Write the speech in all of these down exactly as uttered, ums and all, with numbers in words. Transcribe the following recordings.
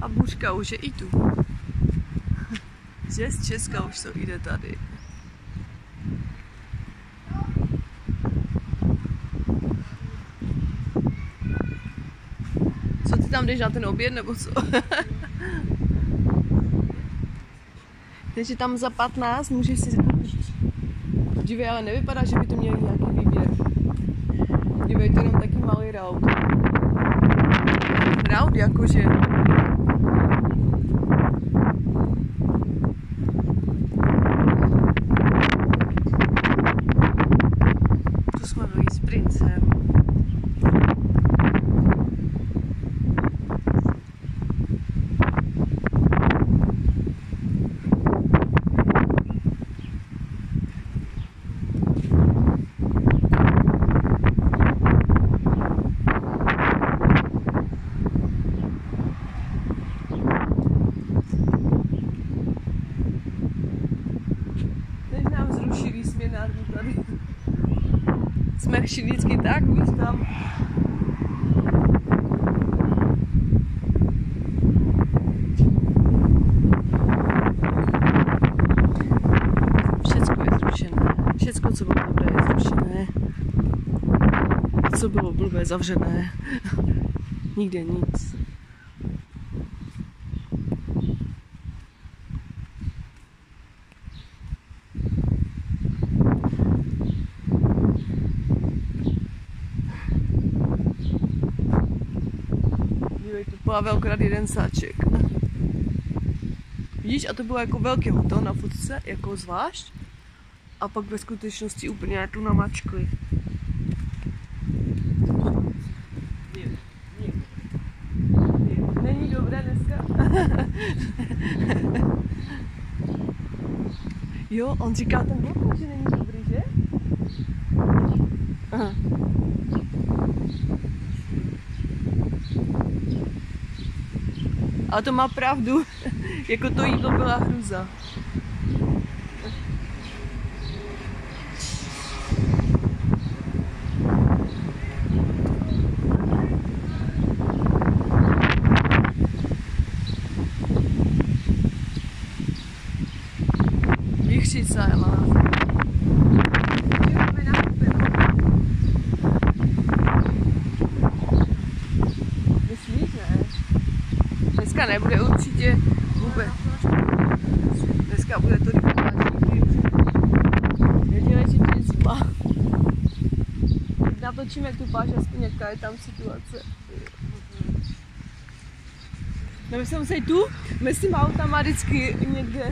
a buřka už je i tu. Že z Česka už to jde tady. Co ty tam jdeš na ten oběd nebo co? Takže tam za patnáct můžeš si koupit. Dívej, ale nevypadá, že by to měli nějaký výběr. Dívej, to jenom taky malý raut. Raut jakože. Tu jsme byli s princem. Tady. Jsme šli vždycky tak, víš tam. Všecko je zrušené. Všecko, co bylo dobré, je zrušené. A co bylo blbé, zavřené. Nikde nic. To byl velkrát jeden sáček. Vidíš, a to bylo jako velký hotel na fotce, jako zvlášť. A pak ve skutečnosti úplně tu namačkli. Není dobré dneska? Jo, on říká ten hotel, že není dobrý, že? Aha. Ale to má pravdu, jako to jídlo byla hruza. Jichřica je má. Myslíš, ne? Dneska nebude určitě vůbec. Dneska bude to rybářství. Nedělej, že to je zima. Natočíme tu páž, aspoň jaká je tam situace. No, jsem se tu, mezi těma autama vždycky někde.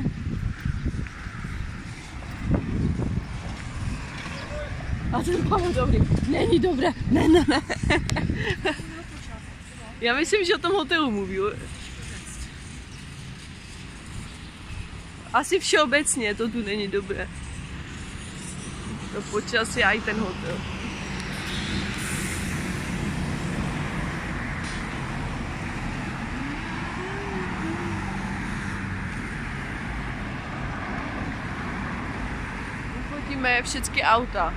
A ten Pavel dobrý. Není dobré. Ne, ne, ne. Já myslím, že o tom hotelu mluvil. Asi všeobecně to tu není dobré. To počasí a i ten hotel. Uchodíme všechny auta.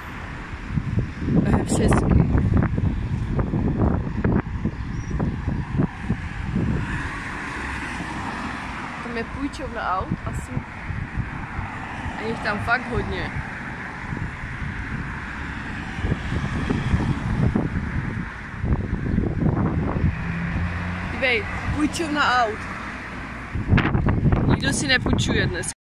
Všechny. Tam je půjčovna aut asi. A jich tam fakt hodně. Dívej, půjčovna aut. Nikdo si nepůjčuje dnes.